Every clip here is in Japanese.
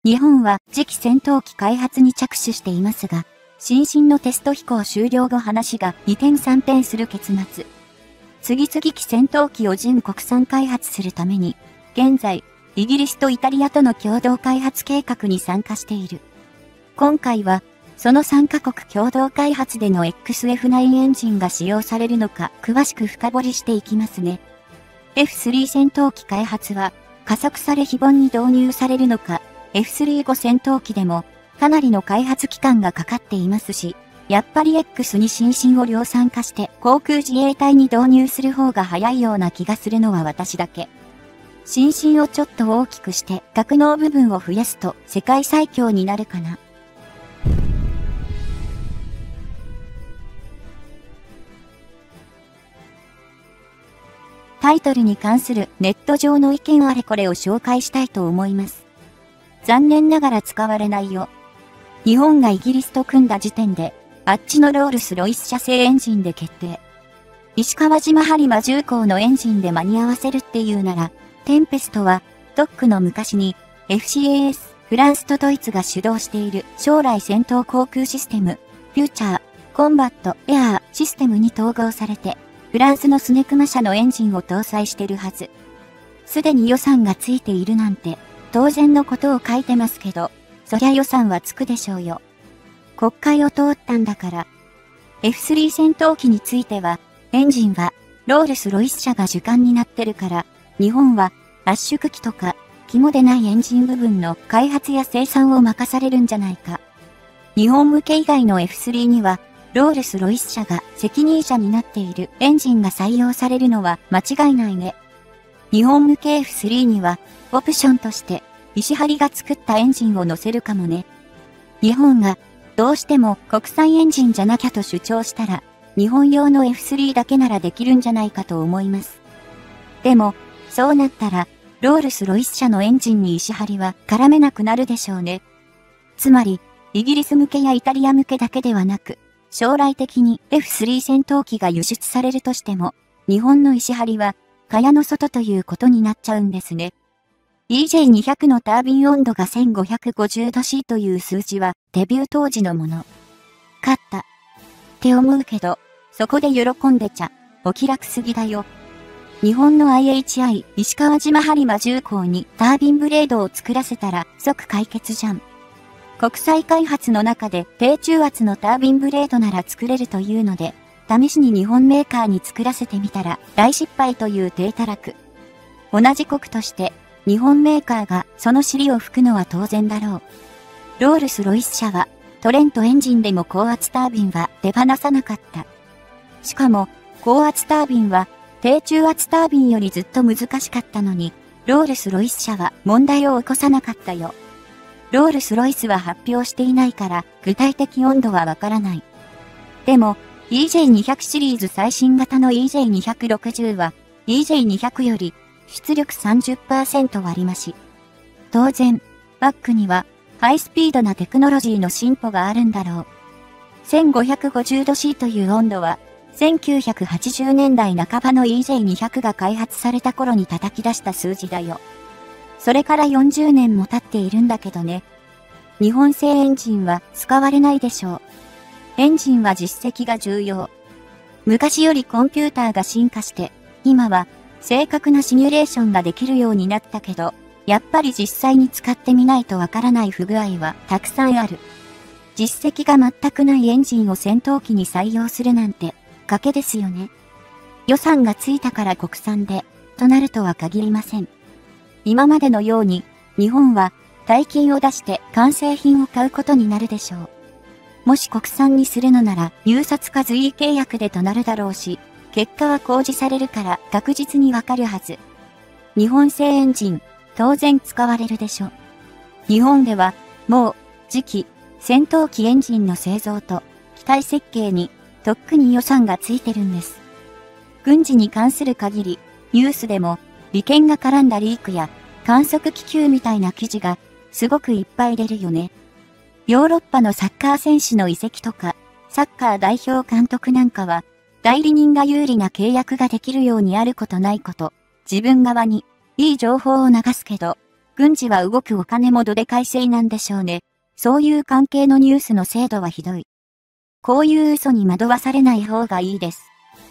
日本は次期戦闘機開発に着手していますが、新進のテスト飛行終了後話が二転三転する結末。次々機戦闘機を純国産開発するために、現在、イギリスとイタリアとの共同開発計画に参加している。今回は、その3カ国共同開発での XF9 エンジンが使用されるのか詳しく深掘りしていきますね。F3 戦闘機開発は加速され非凡に導入されるのか、F35 戦闘機でもかなりの開発期間がかかっていますし、やっぱり X2 新進を量産化して航空自衛隊に導入する方が早いような気がするのは私だけ。新進をちょっと大きくして格納部分を増やすと世界最強になるかな。タイトルに関するネット上の意見あれこれを紹介したいと思います。残念ながら使われないよ。日本がイギリスと組んだ時点で、あっちのロールスロイス社製エンジンで決定。石川島播磨重工のエンジンで間に合わせるっていうなら、テンペストは、ドックの昔に、FCAS、フランスとドイツが主導している将来戦闘航空システム、フューチャー、コンバット、エアーシステムに統合されて、フランスのスネクマ社のエンジンを搭載してるはず。すでに予算がついているなんて、当然のことを書いてますけど、そりゃ予算はつくでしょうよ。国会を通ったんだから。F3 戦闘機については、エンジンは、ロールスロイス社が主管になってるから、日本は、圧縮機とか、肝でないエンジン部分の開発や生産を任されるんじゃないか。日本向け以外の F3 には、ロールスロイス社が責任者になっているエンジンが採用されるのは間違いないね。日本向け F3 には、オプションとして、石張が作ったエンジンを乗せるかもね。日本が、どうしても国産エンジンじゃなきゃと主張したら、日本用の F3 だけならできるんじゃないかと思います。でも、そうなったら、ロールスロイス社のエンジンに石張は絡めなくなるでしょうね。つまり、イギリス向けやイタリア向けだけではなく、将来的に F3 戦闘機が輸出されるとしても、日本の石張は、蚊帳の外ということになっちゃうんですね。EJ200 のタービン温度が1550度 C という数字はデビュー当時のもの。勝った。って思うけど、そこで喜んでちゃ、お気楽すぎだよ。日本の IHI 石川島播磨重工にタービンブレードを作らせたら即解決じゃん。国際開発の中で低中圧のタービンブレードなら作れるというので、試しに日本メーカーに作らせてみたら大失敗という体たらく。同じ国として日本メーカーがその尻を拭くのは当然だろう。ロールスロイス社はトレントエンジンでも高圧タービンは手放さなかった。しかも高圧タービンは低中圧タービンよりずっと難しかったのに、ロールスロイス社は問題を起こさなかったよ。ロールスロイスは発表していないから具体的温度はわからない。でも EJ200 シリーズ最新型の EJ260 は EJ200 より出力 30% 割増し。当然、バックにはハイスピードなテクノロジーの進歩があるんだろう。1550度 C という温度は1980年代半ばの EJ200 が開発された頃に叩き出した数字だよ。それから40年も経っているんだけどね。日本製エンジンは使われないでしょう。エンジンは実績が重要。昔よりコンピューターが進化して、今は正確なシミュレーションができるようになったけど、やっぱり実際に使ってみないとわからない不具合はたくさんある。実績が全くないエンジンを戦闘機に採用するなんて、賭けですよね。予算がついたから国産で、となるとは限りません。今までのように、日本は大金を出して完成品を買うことになるでしょう。もし国産にするのなら入札か随意契約でとなるだろうし、結果は公示されるから確実にわかるはず。日本製エンジン、当然使われるでしょう。日本では、もう、次期、戦闘機エンジンの製造と、機体設計に、とっくに予算がついてるんです。軍事に関する限り、ニュースでも、利権が絡んだリークや、観測気球みたいな記事が、すごくいっぱい出るよね。ヨーロッパのサッカー選手の移籍とか、サッカー代表監督なんかは、代理人が有利な契約ができるようにあることないこと、自分側にいい情報を流すけど、 軍事は動くお金もどでかいせいなんでしょうね。そういう関係のニュースの精度はひどい。こういう嘘に惑わされない方がいいです。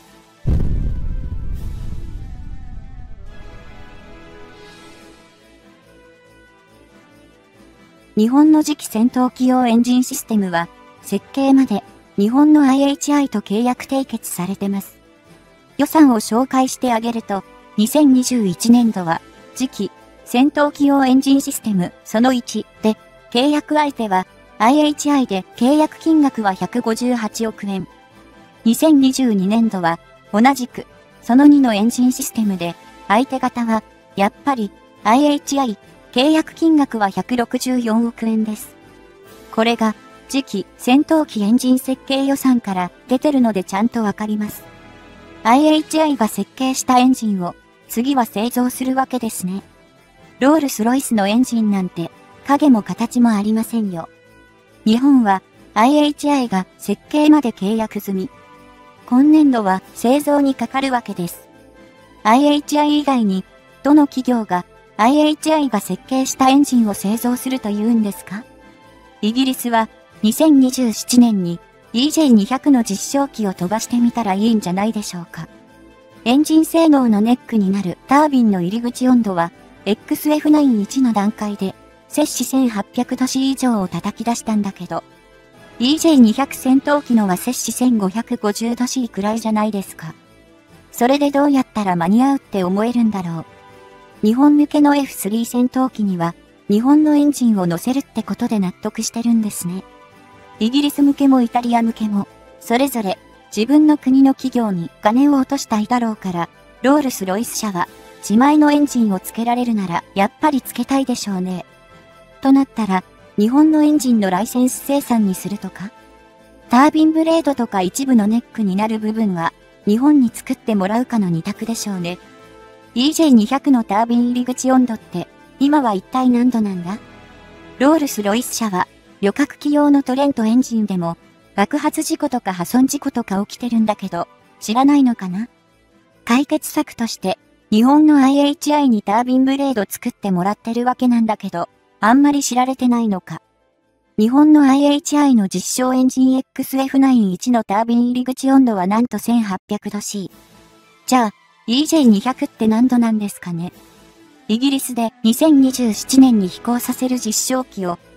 日本の次期戦闘機用エンジンシステムは、設計まで日本の IHI と契約締結されてます。予算を紹介してあげると、2021年度は、次期戦闘機用エンジンシステムその1で、契約相手は IHI で契約金額は158億円。2022年度は同じくその2のエンジンシステムで相手方はやっぱり IHI 契約金額は164億円です。これが次期戦闘機エンジン設計予算から出てるのでちゃんとわかります。IHI が設計したエンジンを次は製造するわけですね。ロールスロイスのエンジンなんて影も形もありませんよ。日本は IHI が設計まで契約済み。今年度は製造にかかるわけです。IHI 以外にどの企業が IHI が設計したエンジンを製造するというんですか？イギリスは2027年に EJ200 の実証機を飛ばしてみたらいいんじゃないでしょうか。エンジン性能のネックになるタービンの入り口温度は XF91 の段階で摂氏1800度 C 以上を叩き出したんだけど、EJ200 戦闘機のは摂氏1550度 C くらいじゃないですか。それでどうやったら間に合うって思えるんだろう。日本向けの F3 戦闘機には日本のエンジンを乗せるってことで納得してるんですね。イギリス向けもイタリア向けも、それぞれ自分の国の企業に金を落としたいだろうから、ロールスロイス社は自前のエンジンをつけられるならやっぱりつけたいでしょうね。となったら、日本のエンジンのライセンス生産にするとか、タービンブレードとか一部のネックになる部分は、日本に作ってもらうかの二択でしょうね。EJ200 のタービン入り口温度って、今は一体何度なんだ？ロールスロイス社は、旅客機用のトレントエンジンでも、爆発事故とか破損事故とか起きてるんだけど、知らないのかな？解決策として、日本の IHI にタービンブレード作ってもらってるわけなんだけど、あんまり知られてないのか。日本の IHI の実証エンジン XF91 のタービン入り口温度はなんと1800度 C。じゃあ、EJ200 って何度なんですかね。イギリスで2027年に飛行させる実証機を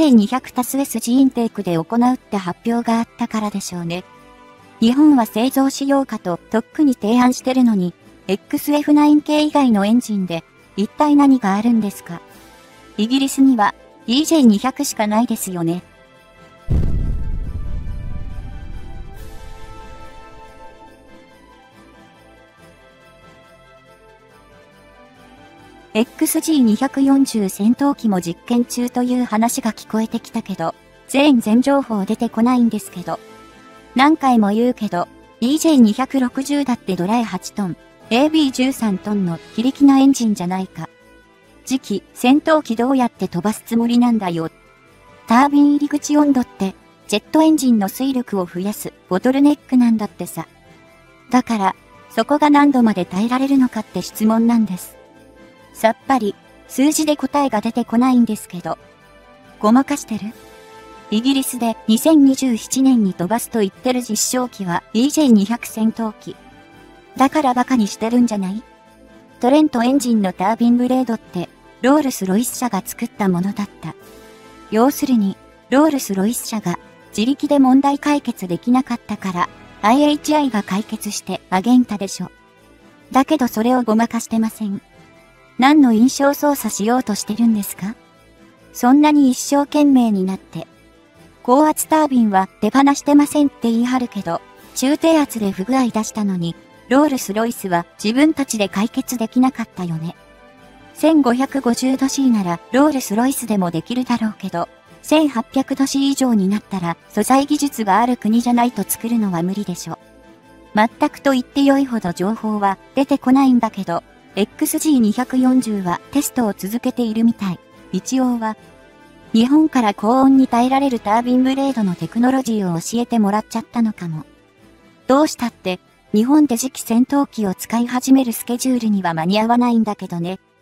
EJ200+SG インテークで行うって発表があったからでしょうね。日本は製造しようかととっくに提案してるのに、XF9 系以外のエンジンで一体何があるんですか。イギリスには EJ200 しかないですよね。XG240 戦闘機も実験中という話が聞こえてきたけど、全情報出てこないんですけど。何回も言うけど、EJ260 だってドライ8トン、AB13 トンの非力なエンジンじゃないか。次期戦闘機どうやって飛ばすつもりなんだよ。タービン入り口温度って、ジェットエンジンの推力を増やすボトルネックなんだってさ。だから、そこが何度まで耐えられるのかって質問なんです。さっぱり、数字で答えが出てこないんですけど。ごまかしてる？イギリスで2027年に飛ばすと言ってる実証機は EJ200 戦闘機。だからバカにしてるんじゃない？トレントエンジンのタービンブレードって、ロールスロイス社が作ったものだった。要するに、ロールスロイス社が自力で問題解決できなかったから、IHI が解決してあげんたでしょ。だけどそれをごまかしてません。何の印象操作しようとしてるんですか？そんなに一生懸命になって。高圧タービンは手放してませんって言い張るけど、中低圧で不具合出したのに、ロールスロイスは自分たちで解決できなかったよね。1550度 C ならロールスロイスでもできるだろうけど、1800度 C 以上になったら素材技術がある国じゃないと作るのは無理でしょ。全くと言って良いほど情報は出てこないんだけど、XG240 はテストを続けているみたい。一応は。日本から高温に耐えられるタービンブレードのテクノロジーを教えてもらっちゃったのかも。どうしたって、日本で次期戦闘機を使い始めるスケジュールには間に合わないんだけどね。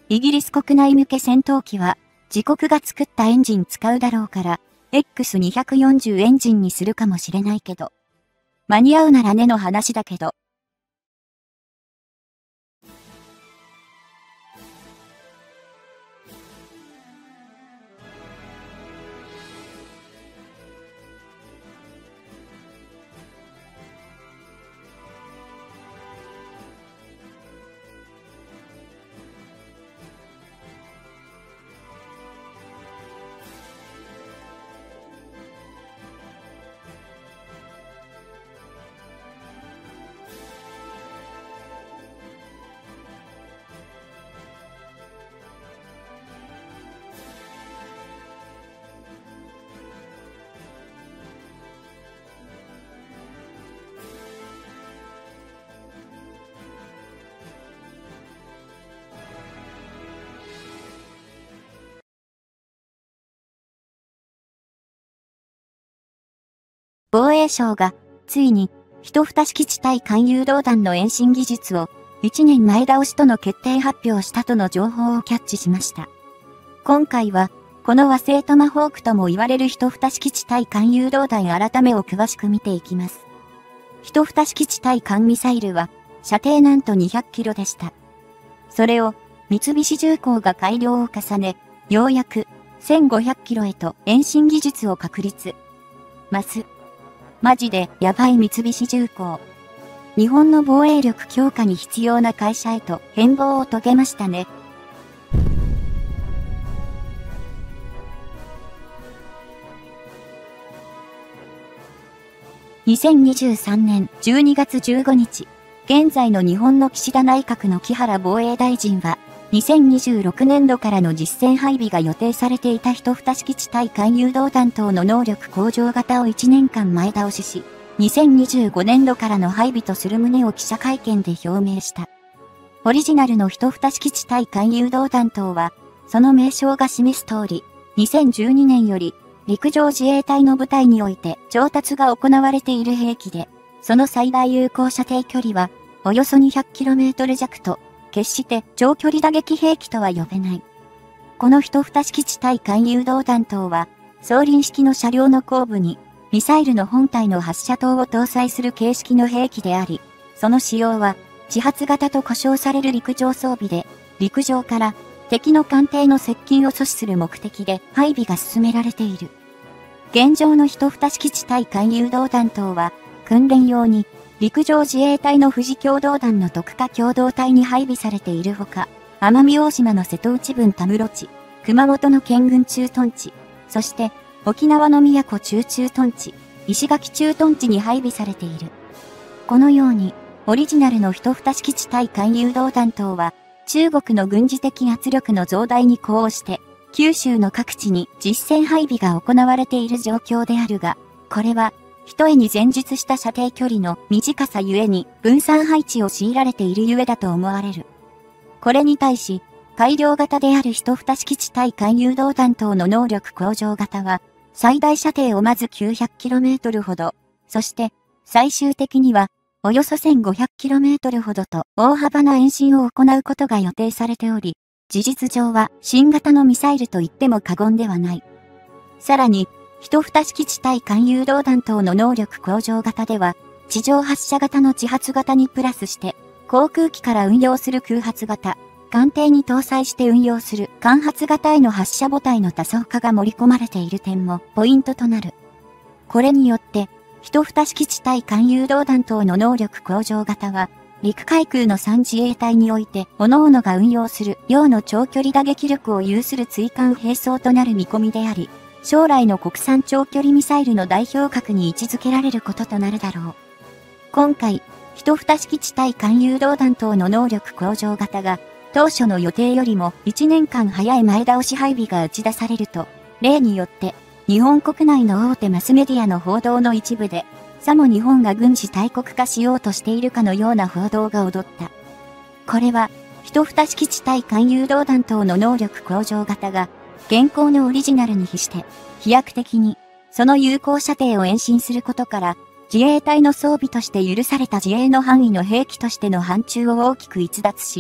イギリス国内向け戦闘機は、自国が作ったエンジン使うだろうから、X240 エンジンにするかもしれないけど。間に合うならねの話だけど。防衛省が、ついに、一蓋式地対艦誘導弾の延伸技術を、1年前倒しとの決定発表したとの情報をキャッチしました。今回は、この和製トマホークとも言われる一蓋式地対艦誘導弾改めを詳しく見ていきます。一蓋式地対艦ミサイルは、射程なんと200キロでした。それを、三菱重工が改良を重ね、ようやく、1500キロへと延伸技術を確立。マジでやばい三菱重工。日本の防衛力強化に必要な会社へと変貌を遂げましたね。2023年12月15日、現在の日本の岸田内閣の木原防衛大臣は、2026年度からの実戦配備が予定されていた一蓋式地対艦誘導弾等の能力向上型を1年間前倒しし、2025年度からの配備とする旨を記者会見で表明した。オリジナルの一蓋式地対艦誘導弾等は、その名称が示す通り、2012年より陸上自衛隊の部隊において調達が行われている兵器で、その最大有効射程距離は、およそ 200km 弱と、決して長距離打撃兵器とは呼べない。この一蓋式地対艦誘導弾頭は、装輪式の車両の後部に、ミサイルの本体の発射塔を搭載する形式の兵器であり、その使用は、自発型と呼称される陸上装備で、陸上から敵の艦艇の接近を阻止する目的で配備が進められている。現状の一蓋式地対艦誘導弾頭は、訓練用に、陸上自衛隊の富士共同団の特化共同隊に配備されているほか、奄美大島の瀬戸内郡田室地、熊本の県軍駐屯地、そして沖縄の宮古中駐屯地、石垣駐屯地に配備されている。このように、オリジナルの一蓋式地対艦誘導弾頭は、中国の軍事的圧力の増大に呼応して、九州の各地に実戦配備が行われている状況であるが、これは、ひとえに前述した射程距離の短さゆえに分散配置を強いられているゆえだと思われる。これに対し、改良型である一蓋式地対艦誘導弾頭の能力向上型は、最大射程をまず 900km ほど、そして最終的にはおよそ 1500km ほどと大幅な延伸を行うことが予定されており、事実上は新型のミサイルと言っても過言ではない。さらに、一蓋式地対艦誘導弾等の能力向上型では、地上発射型の自発型にプラスして、航空機から運用する空発型、艦艇に搭載して運用する艦発型への発射母体の多層化が盛り込まれている点もポイントとなる。これによって、一蓋式地対艦誘導弾等の能力向上型は、陸海空の3自衛隊において、各々が運用する量の長距離打撃力を有する追艦兵装となる見込みであり、将来の国産長距離ミサイルの代表格に位置づけられることとなるだろう。今回、一蓋式地対艦誘導弾等の能力向上型が、当初の予定よりも1年間早い前倒し配備が打ち出されると、例によって、日本国内の大手マスメディアの報道の一部で、さも日本が軍事大国化しようとしているかのような報道が踊った。これは、一蓋式地対艦誘導弾等の能力向上型が、現行のオリジナルに比して、飛躍的に、その有効射程を延伸することから、自衛隊の装備として許された自衛の範囲の兵器としての範疇を大きく逸脱し、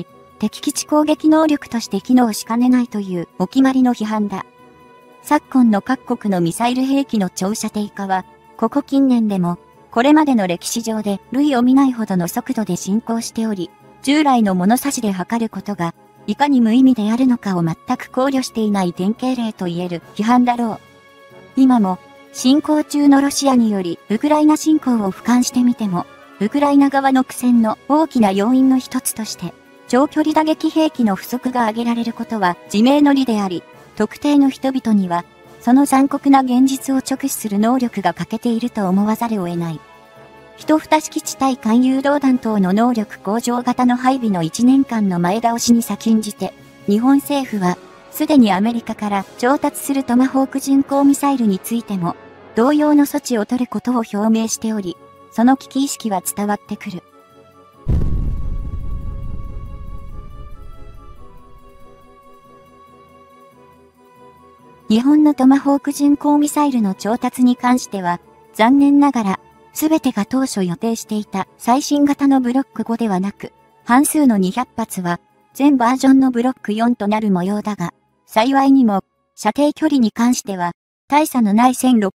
敵基地攻撃能力として機能しかねないというお決まりの批判だ。昨今の各国のミサイル兵器の長射程化は、ここ近年でも、これまでの歴史上で類を見ないほどの速度で進行しており、従来の物差しで測ることが、いかに無意味であるのかを全く考慮していない典型例と言える批判だろう。今も、侵攻中のロシアによりウクライナ侵攻を俯瞰してみても、ウクライナ側の苦戦の大きな要因の一つとして、長距離打撃兵器の不足が挙げられることは自明の理であり、特定の人々には、その残酷な現実を直視する能力が欠けていると思わざるを得ない。一蓋式地対艦誘導弾等の能力向上型の配備の1年間の前倒しに先んじて、日本政府は、すでにアメリカから調達するトマホーク巡航ミサイルについても、同様の措置を取ることを表明しており、その危機意識は伝わってくる。日本のトマホーク巡航ミサイルの調達に関しては、残念ながら、すべてが当初予定していた最新型のブロック5ではなく、半数の200発は、全バージョンのブロック4となる模様だが、幸いにも、射程距離に関しては、大差のない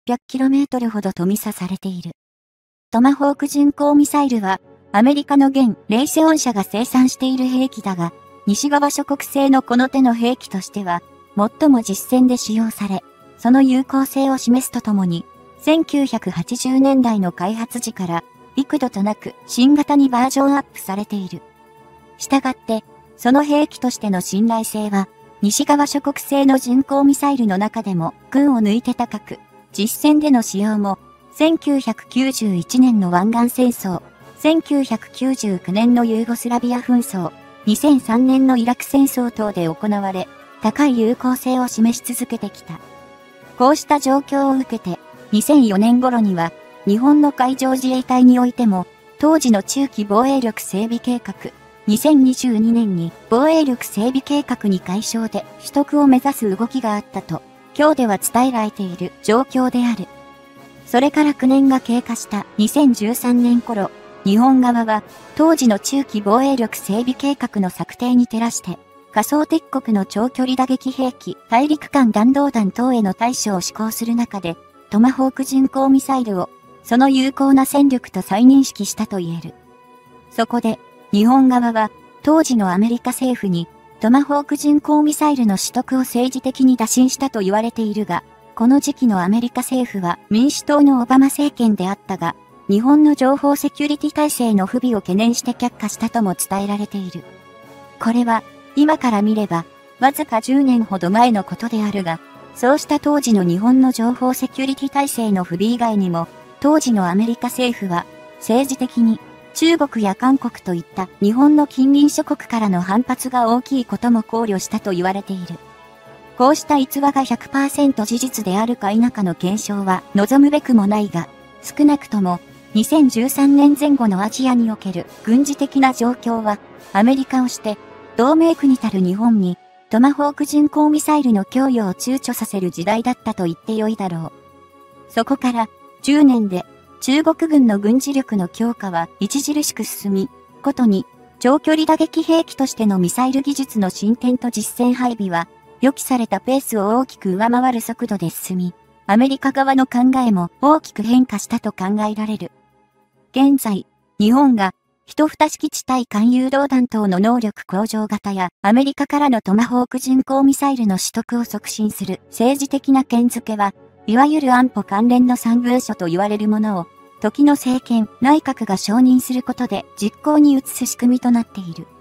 1600km ほどと示唆されている。トマホーク巡航ミサイルは、アメリカの現レイセオン社が生産している兵器だが、西側諸国製のこの手の兵器としては、最も実戦で使用され、その有効性を示すとともに、1980年代の開発時から、幾度となく新型にバージョンアップされている。したがって、その兵器としての信頼性は、西側諸国製の巡航ミサイルの中でも群を抜いて高く、実戦での使用も、1991年の湾岸戦争、1999年のユーゴスラビア紛争、2003年のイラク戦争等で行われ、高い有効性を示し続けてきた。こうした状況を受けて、2004年頃には、日本の海上自衛隊においても、当時の中期防衛力整備計画、2022年に防衛力整備計画に解消で取得を目指す動きがあったと、今日では伝えられている状況である。それから9年が経過した2013年頃、日本側は、当時の中期防衛力整備計画の策定に照らして、仮想敵国の長距離打撃兵器、大陸間弾道弾等への対処を施行する中で、トマホーク巡航ミサイルを、その有効な戦力と再認識したと言える。そこで、日本側は、当時のアメリカ政府に、トマホーク巡航ミサイルの取得を政治的に打診したと言われているが、この時期のアメリカ政府は民主党のオバマ政権であったが、日本の情報セキュリティ体制の不備を懸念して却下したとも伝えられている。これは、今から見れば、わずか10年ほど前のことであるが、そうした当時の日本の情報セキュリティ体制の不備以外にも、当時のアメリカ政府は、政治的に、中国や韓国といった日本の近隣諸国からの反発が大きいことも考慮したと言われている。こうした逸話が 100% 事実であるか否かの検証は望むべくもないが、少なくとも、2013年前後のアジアにおける軍事的な状況は、アメリカをして、同盟国たる日本に、トマホーク巡航ミサイルの供与を躊躇させる時代だったと言ってよいだろう。そこから、10年で、中国軍の軍事力の強化は著しく進み、ことに、長距離打撃兵器としてのミサイル技術の進展と実戦配備は、予期されたペースを大きく上回る速度で進み、アメリカ側の考えも大きく変化したと考えられる。現在、日本が、一蓋式地対艦誘導弾等の能力向上型やアメリカからのトマホーク巡航ミサイルの取得を促進する政治的な権づけは、いわゆる安保関連の3文書と言われるものを、時の政権、内閣が承認することで実行に移す仕組みとなっている。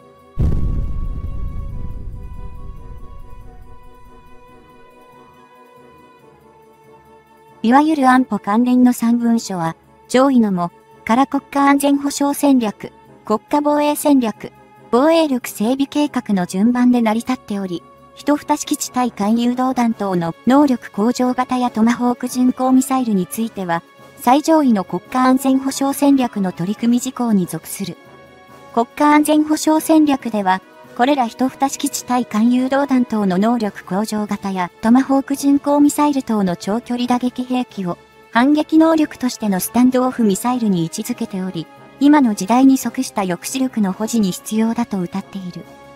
いわゆる安保関連の3文書は、上位のも、から国家安全保障戦略、国家防衛戦略、防衛力整備計画の順番で成り立っており、一蓋式地対艦誘導弾等の能力向上型やトマホーク巡航ミサイルについては、最上位の国家安全保障戦略の取り組み事項に属する。国家安全保障戦略では、これら一蓋式地対艦誘導弾等の能力向上型やトマホーク巡航ミサイル等の長距離打撃兵器を、反撃能力としてのスタンドオフミサイルに位置づけており、今の時代に即した抑止力の保持に必要だと謳っている。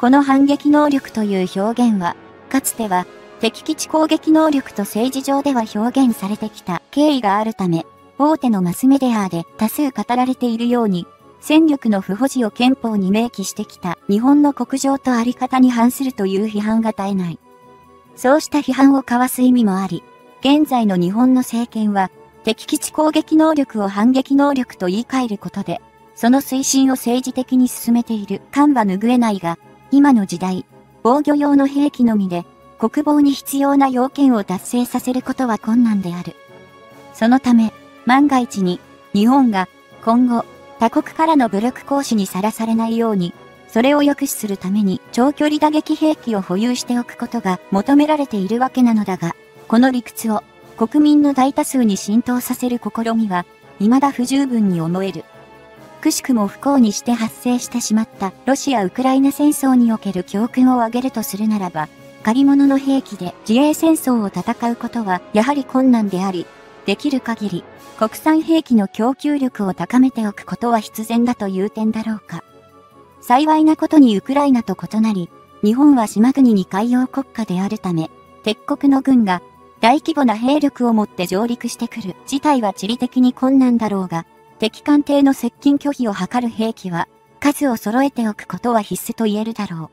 この反撃能力という表現は、かつては敵基地攻撃能力と政治上では表現されてきた経緯があるため、大手のマスメディアで多数語られているように、戦力の不保持を憲法に明記してきた日本の国情とあり方に反するという批判が絶えない。そうした批判をかわす意味もあり、現在の日本の政権は、敵基地攻撃能力を反撃能力と言い換えることで、その推進を政治的に進めている感は拭えないが、今の時代、防御用の兵器のみで、国防に必要な要件を達成させることは困難である。そのため、万が一に、日本が今後、他国からの武力行使にさらされないように、それを抑止するために長距離打撃兵器を保有しておくことが求められているわけなのだが、この理屈を国民の大多数に浸透させる試みは、未だ不十分に思える。くしくも不幸にして発生してしまったロシア・ウクライナ戦争における教訓を挙げるとするならば、借物の兵器で自衛戦争を戦うことはやはり困難であり、できる限り国産兵器の供給力を高めておくことは必然だという点だろうか。幸いなことにウクライナと異なり、日本は島国に海洋国家であるため、敵国の軍が大規模な兵力を持って上陸してくる事態は地理的に困難だろうが、敵艦艇の接近拒否を図る兵器は数を揃えておくことは必須と言えるだろう。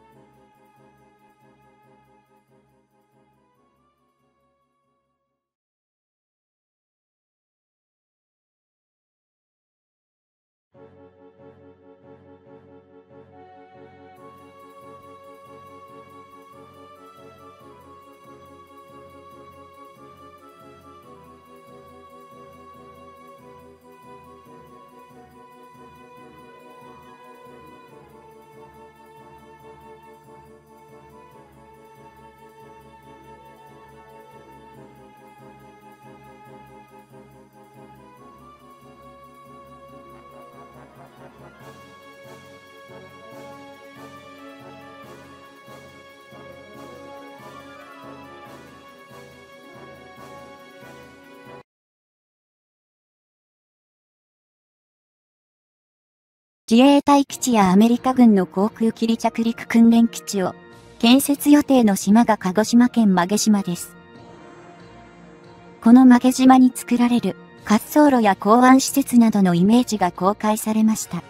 自衛隊基地やアメリカ軍の航空機離着陸訓練基地を建設予定の島が鹿児島県馬毛島です。この馬毛島に作られる滑走路や港湾施設などのイメージが公開されました。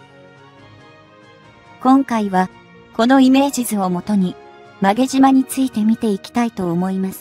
今回はこのイメージ図をもとに馬毛島について見ていきたいと思います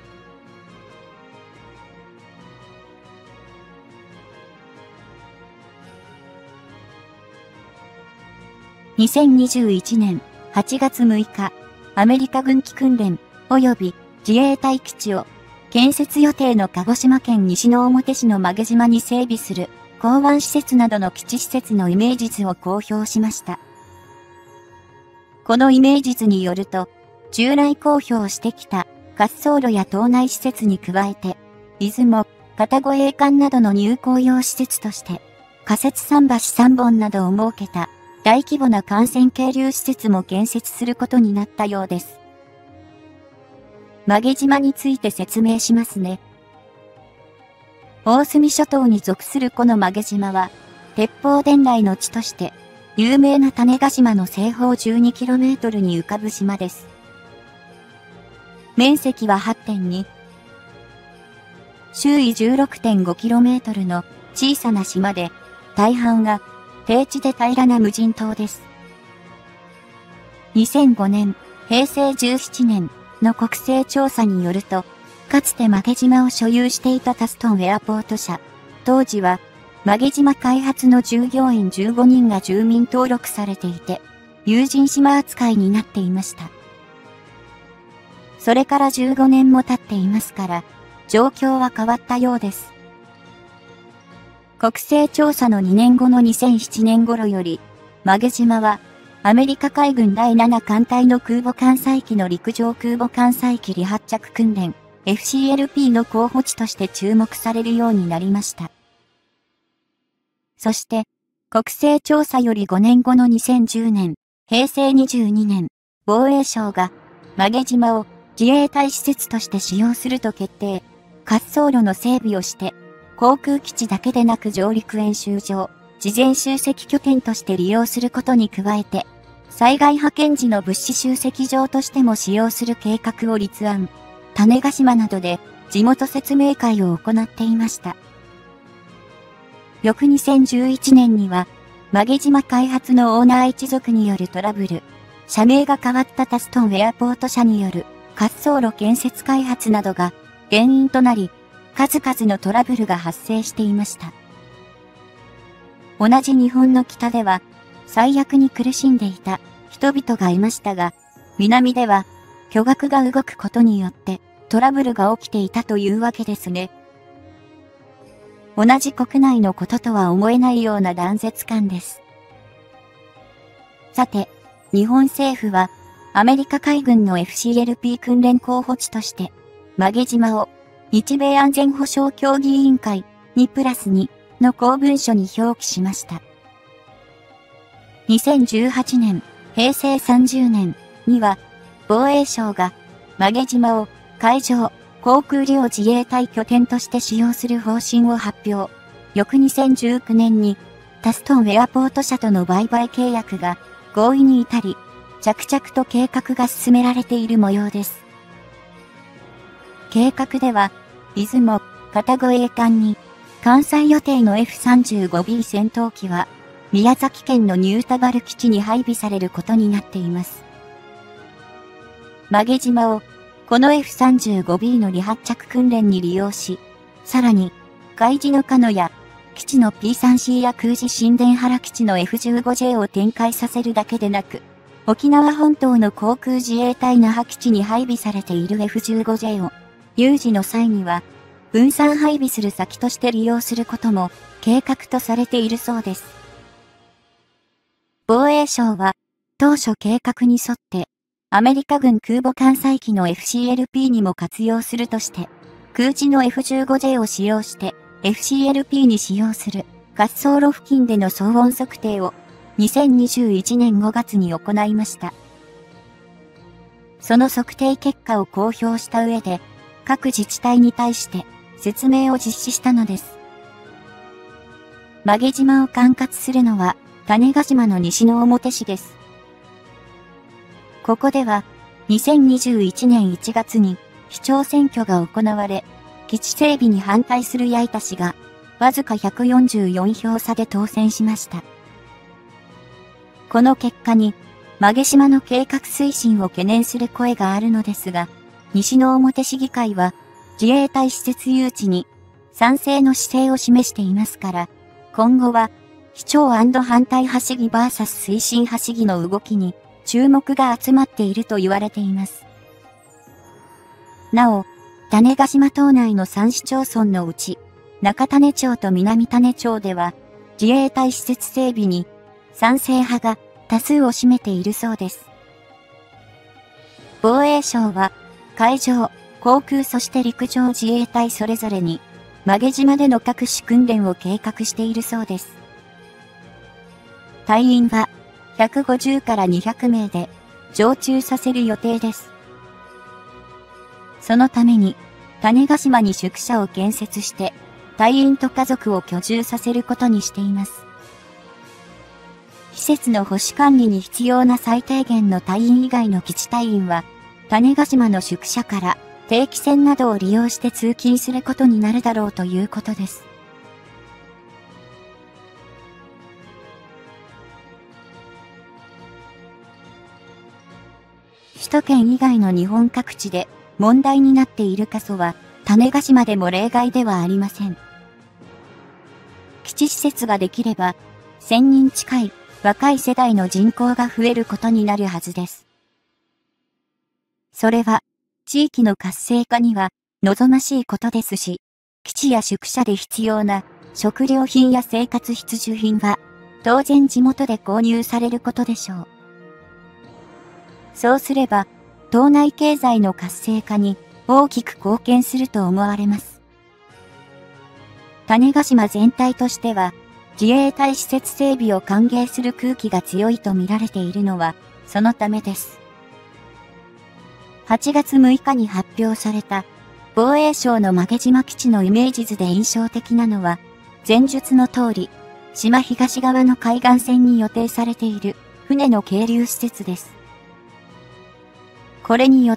。2021年8月6日、アメリカ軍機訓練及び自衛隊基地を建設予定の鹿児島県西之表市の馬毛島に整備する港湾施設などの基地施設のイメージ図を公表しました。このイメージ図によると、従来公表してきた滑走路や島内施設に加えて、出雲、片護衛艦などの入港用施設として、仮設桟橋3本などを設けた大規模な艦船係留施設も建設することになったようです。馬毛島について説明しますね。大隅諸島に属するこの馬毛島は、鉄砲伝来の地として、有名な種子島の西方 12km に浮かぶ島です。面積は 8.2。周囲 16.5km の小さな島で、大半が低地で平らな無人島です。2005年、平成17年の国勢調査によると、かつて馬毛島を所有していたタストンエアポート社、当時は馬毛島開発の従業員15人が住民登録されていて、有人島扱いになっていました。それから15年も経っていますから、状況は変わったようです。国勢調査の2年後の2007年頃より、馬毛島は、アメリカ海軍第7艦隊の空母艦載機の陸上空母艦載機離発着訓練、FCLP の候補地として注目されるようになりました。そして、国勢調査より5年後の2010年、平成22年、防衛省が、馬毛島を自衛隊施設として使用すると決定、滑走路の整備をして、航空基地だけでなく上陸演習場、事前集積拠点として利用することに加えて、 災害派遣時の物資集積場としても使用する計画を立案、種子島などで地元説明会を行っていました。翌2011年には、馬毛島開発のオーナー一族によるトラブル、社名が変わったタストンエアポート社による滑走路建設開発などが原因となり、数々のトラブルが発生していました。同じ日本の北では、最悪に苦しんでいた人々がいましたが、南では巨額が動くことによってトラブルが起きていたというわけですね。同じ国内のこととは思えないような断絶感です。さて、日本政府はアメリカ海軍の FCLP 訓練候補地として馬毛島を日米安全保障協議委員会2+2の公文書に表記しました。2018年、平成30年には防衛省が馬毛島を海上航空両自衛隊拠点として使用する方針を発表。翌2019年にタストンエアポート社との売買契約が合意に至り、着々と計画が進められている模様です。計画では、出雲、片越栄艦に、関西予定の F35B 戦闘機は、宮崎県の新田原基地に配備されることになっています。馬毛島を、この F35B の離発着訓練に利用し、さらに、海自の鹿野や、基地の P3C や空自新田原基地の F15J を展開させるだけでなく、沖縄本島の航空自衛隊那覇基地に配備されている F15J を、有事の際には、分散配備する先として利用することも計画とされているそうです。防衛省は、当初計画に沿って、アメリカ軍空母艦載機の FCLP にも活用するとして、空自の F15J を使用して FCLP に使用する滑走路付近での騒音測定を2021年5月に行いました。その測定結果を公表した上で、各自治体に対して説明を実施したのです。馬毛島を管轄するのは種子島の西之表市です。ここでは、2021年1月に市長選挙が行われ、基地整備に反対する矢板氏が、わずか144票差で当選しました。この結果に、馬毛島の計画推進を懸念する声があるのですが、西之表市議会は、自衛隊施設誘致に賛成の姿勢を示していますから、今後は、市長&反対派市議 vs 推進派市議の動きに、注目が集まっていると言われています。なお、種子島島内の3市町村のうち、中種町と南種町では、自衛隊施設整備に賛成派が多数を占めているそうです。防衛省は、海上、航空そして陸上自衛隊それぞれに、馬毛島での各種訓練を計画しているそうです。隊員は、150から200名で常駐させる予定です。そのために、種子島に宿舎を建設して、隊員と家族を居住させることにしています。施設の保守管理に必要な最低限の隊員以外の基地隊員は、種子島の宿舎から定期船などを利用して通勤することになるだろうということです。首都圏以外の日本各地で問題になっている過疎は種子島でも例外ではありません。基地施設ができれば1000人近い若い世代の人口が増えることになるはずです。それは地域の活性化には望ましいことですし、基地や宿舎で必要な食料品や生活必需品は当然地元で購入されることでしょう。そうすれば、島内経済の活性化に大きく貢献すると思われます。種子島全体としては、自衛隊施設整備を歓迎する空気が強いと見られているのは、そのためです。8月6日に発表された、防衛省の馬毛島基地のイメージ図で印象的なのは、前述の通り、島東側の海岸線に予定されている、 船の係留施設です。これによって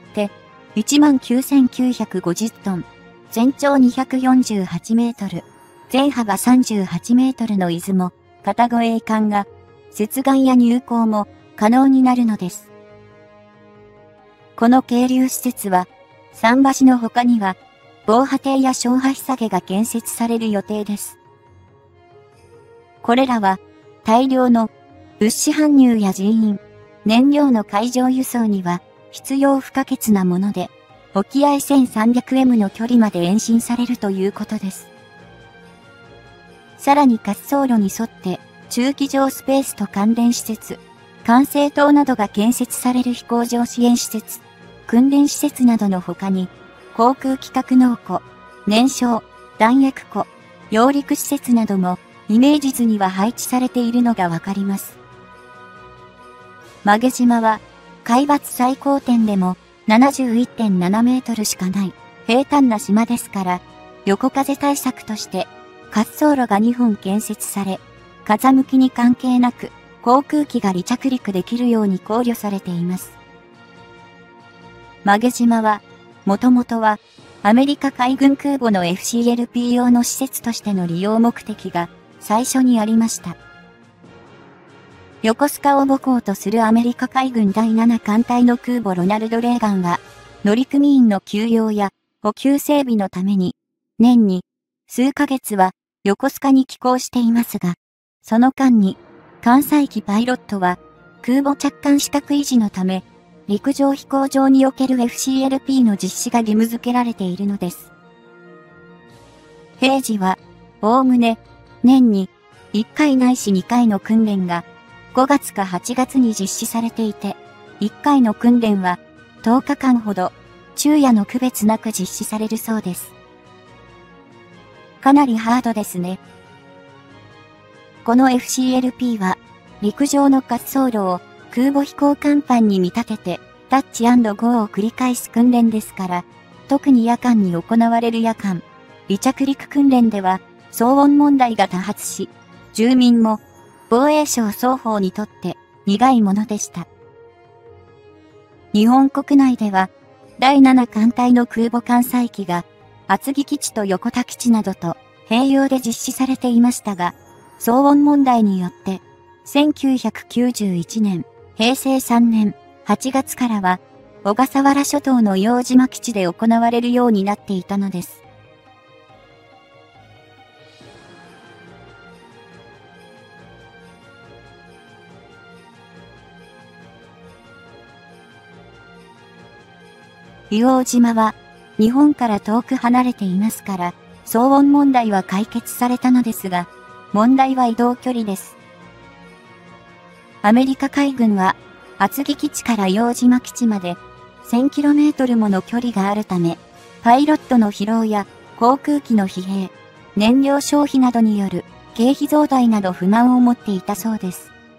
、19,950 トン、全長248メートル、全幅38メートルの出雲、片護衛艦が、接岸や入港も可能になるのです。この係留施設は、桟橋の他には、防波堤や小橋下げが建設される予定です。これらは、大量の物資搬入や人員、燃料の海上輸送には必要不可欠なもので、沖合 1300m の距離まで延伸されるということです。さらに滑走路に沿って駐機場スペースと関連施設、管制塔などが建設される飛行場支援施設、訓練施設などの他に、航空機格納庫、燃焼、弾薬庫、揚陸施設などもイメージ図には配置されているのがわかります。馬毛島は海抜最高点でも 71.7 メートルしかない平坦な島ですから、横風対策として滑走路が2本建設され、風向きに関係なく航空機が離着陸できるように考慮されています。馬毛島は、もともとはアメリカ海軍空母の FCLP 用の施設としての利用目的が最初にありました。横須賀を母港とするアメリカ海軍第7艦隊の空母ロナルド・レーガンは、乗組員の休養や補給整備のために、年に数ヶ月は横須賀に寄港していますが、その間に、艦載機パイロットは空母着艦資格維持のため、陸上飛行場における FCLP の実施が義務付けられているのです。平時は、おおむね、年に1回ないし2回の訓練が5月か8月に実施されていて、1回の訓練は10日間ほど昼夜の区別なく実施されるそうです。かなりハードですね。この FCLP は陸上の滑走路を空母飛行甲板に見立ててタッチ&ゴーを繰り返す訓練ですから、特に夜間に行われる夜間、離着陸訓練では騒音問題が多発し、住民も防衛省双方にとって苦いものでした。日本国内では第7艦隊の空母艦載機が厚木基地と横田基地などと併用で実施されていましたが、騒音問題によって1991年、平成3年8月からは小笠原諸島の硫黄島基地で行われるようになっていたのです。硫黄島は日本から遠く離れていますから、騒音問題は解決されたのですが、問題は移動距離です。アメリカ海軍は厚木基地から硫黄島基地まで 1000km もの距離があるため、パイロットの疲労や航空機の疲弊、燃料消費などによる経費増大など不満を持っていたそうです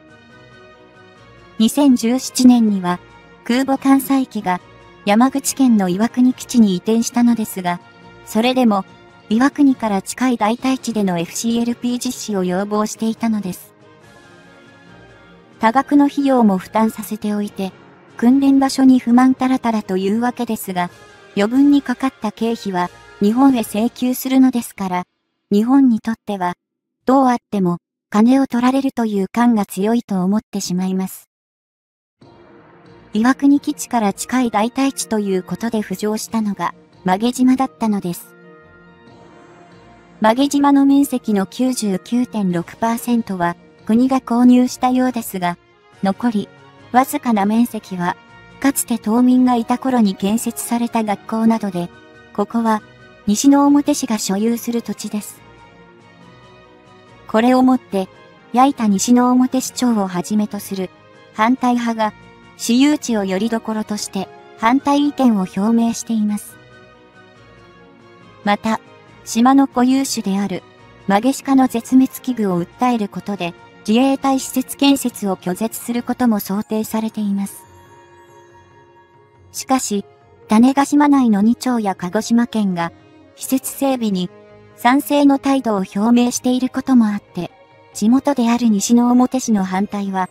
。2017年には空母艦載機が山口県の岩国基地に移転したのですが、それでも岩国から近い代替地での FCLP 実施を要望していたのです。多額の費用も負担させておいて、訓練場所に不満たらたらというわけですが、余分にかかった経費は日本へ請求するのですから、日本にとってはどうあっても金を取られるという感が強いと思ってしまいます。岩国基地から近い代替地ということで浮上したのが馬毛島だったのです。馬毛島の面積の 99.6% は国が購入したようですが、残りわずかな面積はかつて島民がいた頃に建設された学校などで、ここは西之表市が所有する土地です。これをもって矢板西之表市長をはじめとする反対派が私有地を拠り所として反対意見を表明しています。また、島の固有種であるマゲシカの絶滅危惧を訴えることで自衛隊施設建設を拒絶することも想定されています。しかし、種子島内の2町や鹿児島県が施設整備に賛成の態度を表明していることもあって、地元である西之表市の反対は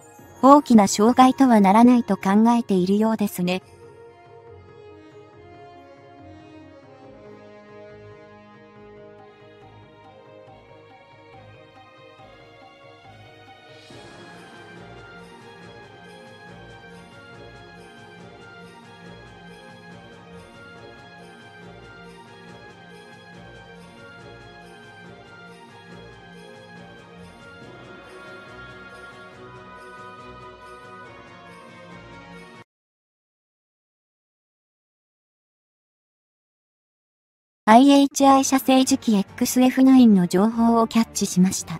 大きな障害とはならないと考えているようですね。IHI 社製磁気 XF9 の情報をキャッチしました。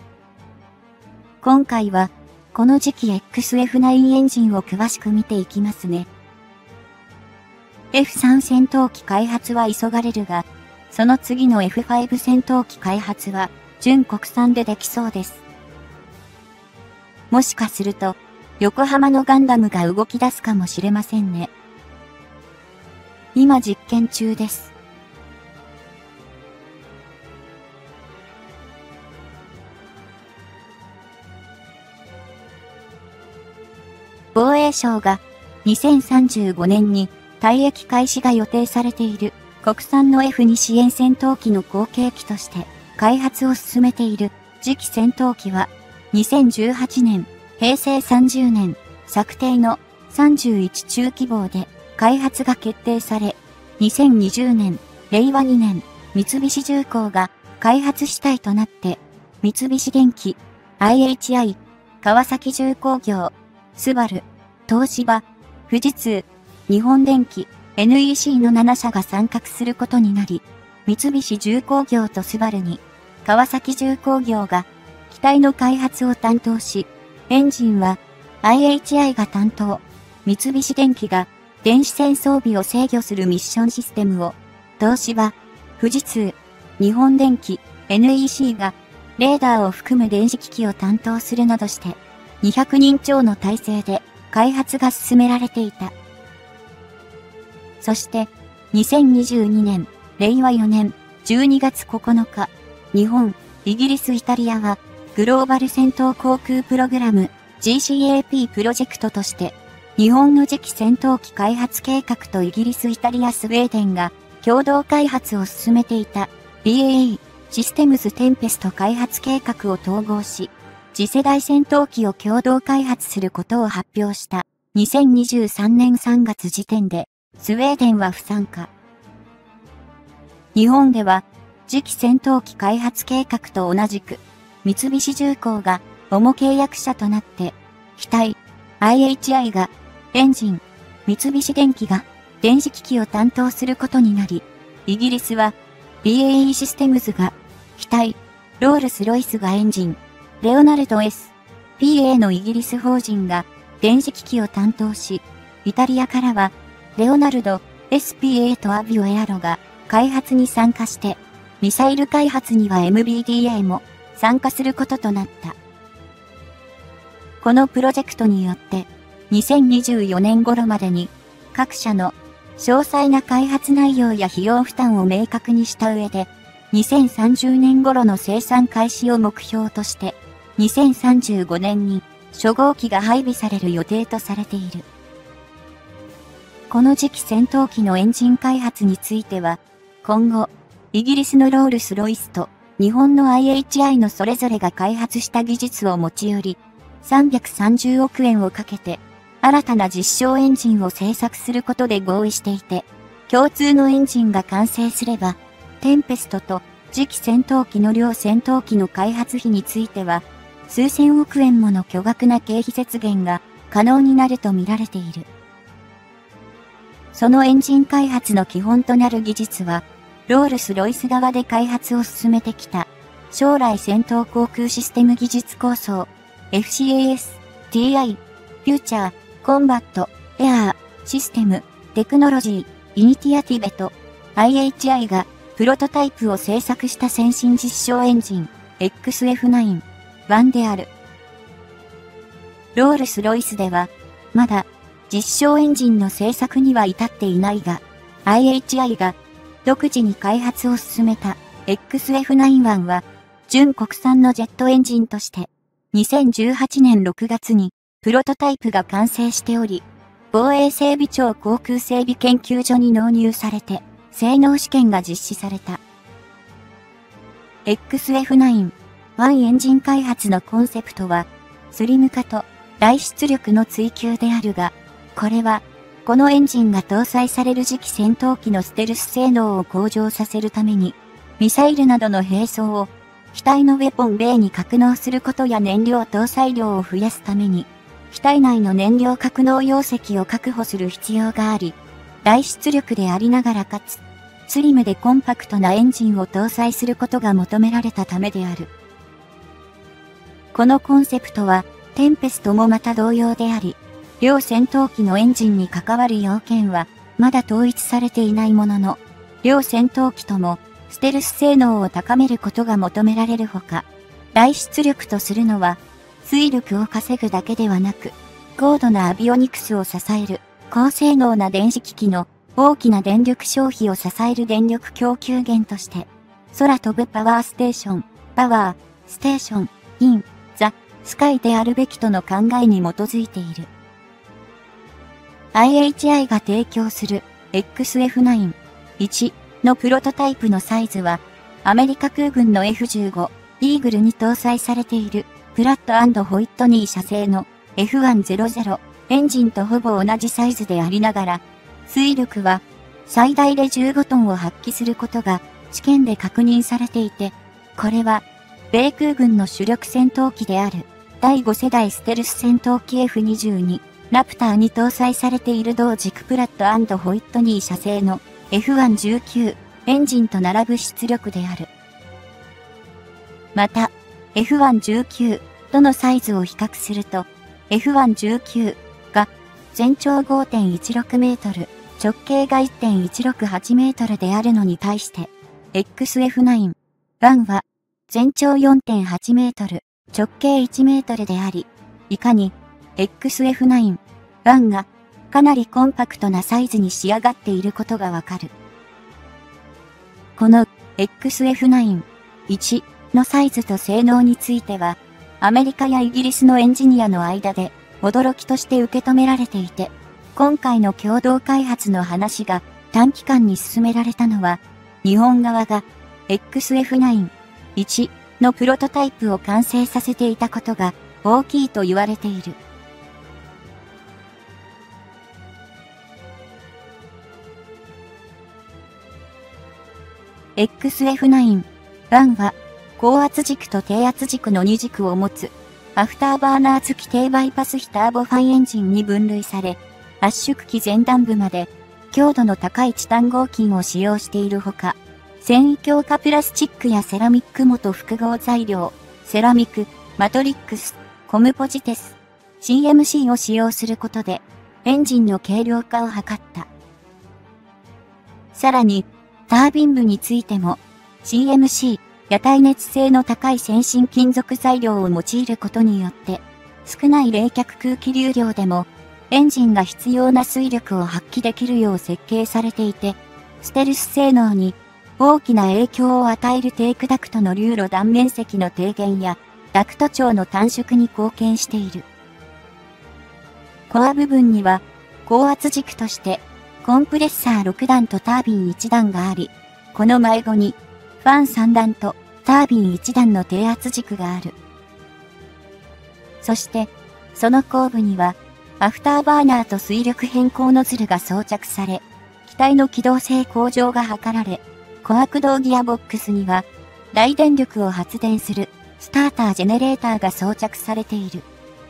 今回は、この磁気 XF9 エンジンを詳しく見ていきますね。F3 戦闘機開発は急がれるが、その次の F5 戦闘機開発は、純国産でできそうです。もしかすると、横浜のガンダムが動き出すかもしれませんね。今実験中です。防衛省が2035年に退役開始が予定されている国産の F2 支援戦闘機の後継機として開発を進めている次期戦闘機は2018年、平成30年策定の31中規模で開発が決定され、2020年、令和2年、三菱重工が開発主体となって三菱電機、IHI、川崎重工業、スバル、東芝、富士通、日本電機、NEC の7社が参画することになり、三菱重工業とスバルに、川崎重工業が機体の開発を担当し、エンジンは IHI が担当、三菱電機が電子戦装備を制御するミッションシステムを、東芝、富士通、日本電機、NEC がレーダーを含む電子機器を担当するなどして、200人超の体制で開発が進められていた。そして、2022年、令和4年12月9日、日本、イギリス、イタリアは、グローバル戦闘航空プログラム GCAP プロジェクトとして、日本の次期戦闘機開発計画とイギリス、イタリア、スウェーデンが共同開発を進めていた BAE システムズテンペスト開発計画を統合し、次世代戦闘機を共同開発することを発表した2023年3月時点で、スウェーデンは不参加。日本では、次期戦闘機開発計画と同じく、三菱重工が主契約者となって、機体、IHI がエンジン、三菱電機が電子機器を担当することになり、イギリスは BAE システムズが機体、ロールスロイスがエンジン、レオナルド S、PA のイギリス法人が電子機器を担当し、イタリアからはレオナルド、SPA とアビオエアロが開発に参加して、ミサイル開発には MBDA も参加することとなった。このプロジェクトによって、2024年頃までに各社の詳細な開発内容や費用負担を明確にした上で、2030年頃の生産開始を目標として、2035年に初号機が配備される予定とされている。この次期戦闘機のエンジン開発については、今後、イギリスのロールスロイスと日本の IHI のそれぞれが開発した技術を持ち寄り、330億円をかけて、新たな実証エンジンを製作することで合意していて、共通のエンジンが完成すれば、テンペストと次期戦闘機の両戦闘機の開発費については、数千億円もの巨額な経費節減が可能になると見られている。そのエンジン開発の基本となる技術は、ロールスロイス側で開発を進めてきた、将来戦闘航空システム技術構想、FCAS、TI、フューチャー、コンバット、エアー、システム、テクノロジー、イニティアティベと、IHI がプロトタイプを製作した先進実証エンジン、XF9、1である。ロールスロイスでは、まだ、実証エンジンの製作には至っていないが、IHI が独自に開発を進めた XF91 は、純国産のジェットエンジンとして、2018年6月にプロトタイプが完成しており、防衛整備庁航空整備研究所に納入されて、性能試験が実施された。XF9-1 エンジン開発のコンセプトは、スリム化と大出力の追求であるが、これは、このエンジンが搭載される次期戦闘機のステルス性能を向上させるために、ミサイルなどの兵装を機体のウェポンベイに格納することや燃料搭載量を増やすために、機体内の燃料格納容積を確保する必要があり、大出力でありながらかつ、スリムでコンパクトなエンジンを搭載することが求められたためである。このコンセプトは、テンペストもまた同様であり、両戦闘機のエンジンに関わる要件は、まだ統一されていないものの、両戦闘機とも、ステルス性能を高めることが求められるほか、大出力とするのは、推力を稼ぐだけではなく、高度なアビオニクスを支える、高性能な電子機器の大きな電力消費を支える電力供給源として、空飛ぶパワーステーション、パワー、ステーション、イン、ザ、スカイであるべきとの考えに基づいている。IHI が提供する XF9-1 のプロトタイプのサイズは、アメリカ空軍の F15 イーグルに搭載されているプラット&ホイットニー社製の F100 エンジンとほぼ同じサイズでありながら、推力は最大で15トンを発揮することが試験で確認されていて、これは米空軍の主力戦闘機である第5世代ステルス戦闘機 F22 ラプターに搭載されている同軸プラット&ホイットニー社製の F119 エンジンと並ぶ出力である。また、F119 とのサイズを比較すると、F119 が全長 5.16 メートル、直径が 1.168 メートルであるのに対して、XF9-1 は全長 4.8 メートル、直径1メートルであり、いかに XF9-1 がかなりコンパクトなサイズに仕上がっていることがわかる。この XF9-1 のサイズと性能については、アメリカやイギリスのエンジニアの間で驚きとして受け止められていて、今回の共同開発の話が短期間に進められたのは、日本側が XF9-1 のプロトタイプを完成させていたことが大きいと言われている。XF9-1 は高圧軸と低圧軸の2軸を持つアフターバーナー付き低バイパス比ターボファンエンジンに分類され、圧縮機前段部まで強度の高いチタン合金を使用しているほか、繊維強化プラスチックやセラミック元複合材料、セラミック、マトリックス、コムポジテス、CMC を使用することで、エンジンの軽量化を図った。さらに、タービン部についても、CMC、や耐熱性の高い先進金属材料を用いることによって、少ない冷却空気流量でも、エンジンが必要な推力を発揮できるよう設計されていて、ステルス性能に大きな影響を与えるテークダクトの流路断面積の低減や、ダクト長の短縮に貢献している。コア部分には、高圧軸として、コンプレッサー6段とタービン1段があり、この前後に、ファン3段とタービン1段の低圧軸がある。そして、その後部には、アフターバーナーと推力変更ノズルが装着され、機体の機動性向上が図られ、コア駆動ギアボックスには、大電力を発電するスタータージェネレーターが装着されている。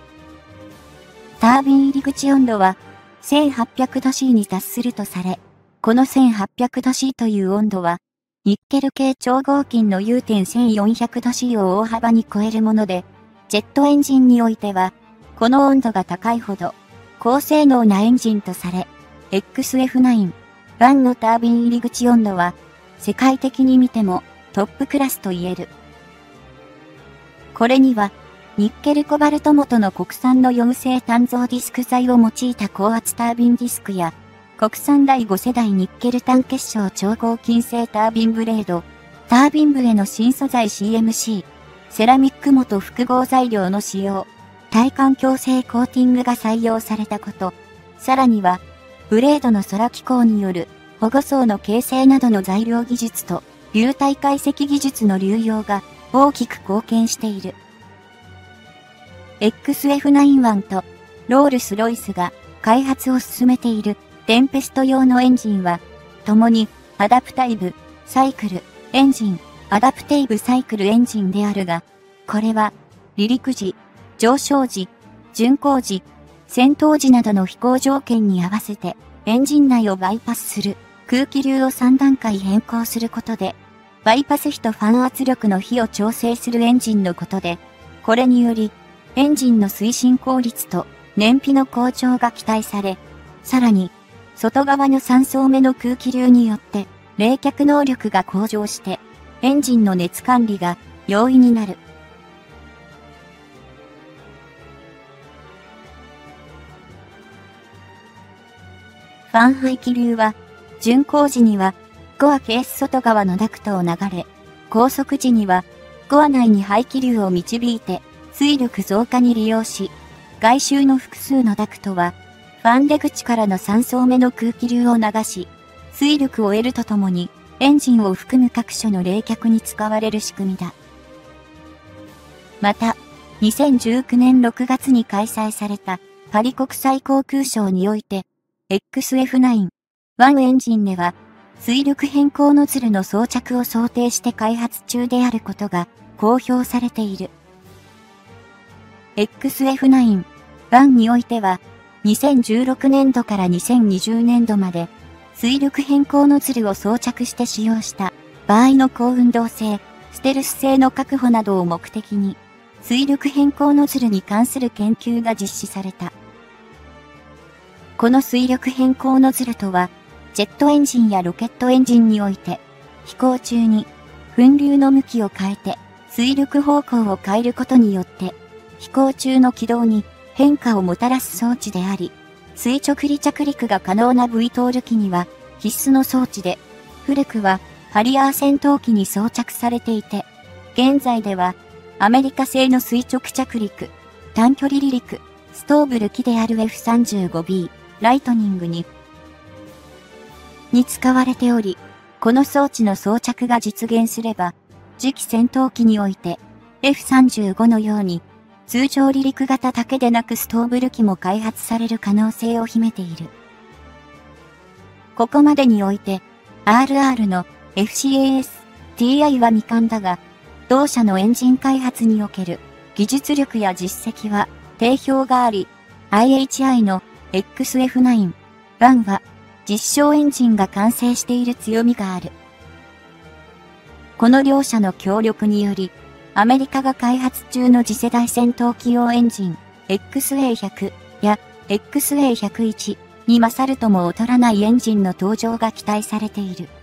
タービン入り口温度は、1800度 C に達するとされ、この1800度 C という温度は、ニッケル系超合金の U.1400 度 C を大幅に超えるもので、ジェットエンジンにおいては、この温度が高いほど、高性能なエンジンとされ、XF9-1 のタービン入り口温度は、世界的に見てもトップクラスと言える。これには、ニッケルコバルト元の国産の4製単造ディスク材を用いた高圧タービンディスクや、国産第5世代ニッケル単結晶超合金製タービンブレード、タービン部への新素材 CMC、セラミック元複合材料の使用、 耐環境性コーティングが採用されたこと、さらには、ブレードの空気口による保護層の形成などの材料技術と流体解析技術の流用が大きく貢献している。XF91 とロールスロイスが開発を進めているテンペスト用のエンジンは、共にアダプタイブサイクルエンジン、アダプテイブサイクルエンジンであるが、これは離陸時、上昇時、巡航時、戦闘時などの飛行条件に合わせてエンジン内をバイパスする空気流を3段階変更することで、バイパス比とファン圧力の比を調整するエンジンのことで、これによりエンジンの推進効率と燃費の向上が期待され、さらに外側の3層目の空気流によって冷却能力が向上して、エンジンの熱管理が容易になる。ファン排気流は、巡航時には、コアケース外側のダクトを流れ、高速時には、コア内に排気流を導いて、推力増加に利用し、外周の複数のダクトは、ファン出口からの3層目の空気流を流し、推力を得るとともに、エンジンを含む各所の冷却に使われる仕組みだ。また、2019年6月に開催されたパリ国際航空ショーにおいて、XF91 エンジンでは、推力変更ノズルの装着を想定して開発中であることが公表されている。XF91 においては、2016年度から2020年度まで、推力変更ノズルを装着して使用した場合の高運動性、ステルス性の確保などを目的に、推力変更ノズルに関する研究が実施された。この推力変更ノズルとは、ジェットエンジンやロケットエンジンにおいて、飛行中に噴流の向きを変えて、推力方向を変えることによって、飛行中の軌道に変化をもたらす装置であり、垂直離着陸が可能な VTOL 機には必須の装置で、古くはハリアー戦闘機に装着されていて、現在ではアメリカ製の垂直着陸、短距離離陸、ストーブル機である F35B、ライトニングに使われており、この装置の装着が実現すれば、次期戦闘機において F35 のように通常離陸型だけでなくストーブル機も開発される可能性を秘めている。ここまでにおいて RR の FCAS-TI は未完だが、同社のエンジン開発における技術力や実績は定評があり、IHI のXF91 は実証エンジンが完成している強みがある。この両社の協力により、アメリカが開発中の次世代戦闘機用エンジン XA100 や XA101 に勝るとも劣らないエンジンの登場が期待されている。